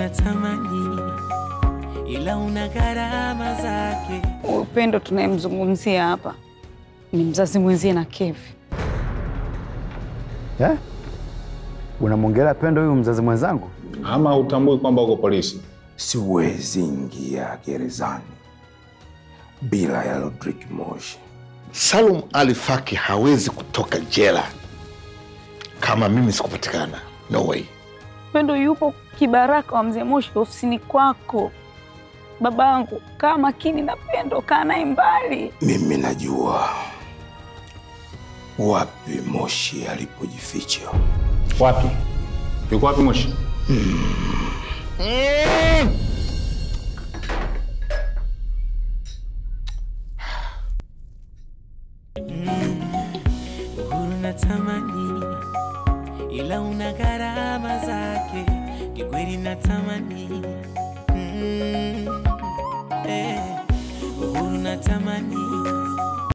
unatamani ila una gharama zake. Upendo tunayemzungumzia hapa ni mzazi mwenzie na Kevi. Unamwongelea Pendo huyu mzazi mwenzangu? Ama utambui kwamba uko polisi? Siwezi ingia gerezani bila ya Rodrick Moshi. Salum Alifaki hawezi kutoka jela kama mimi sikupatikana. No way. Pendo yupo kibaraka wa mzee Moshi ofisini kwako. Babangu, kaa makini na Pendo, kaa naye mbali. Mimi najua wapi Moshi alipojificha. Wapi? Yuko wapi Moshi? Uhuru natamani ila una gharama zake. Kikweli natamani Uhuru natamani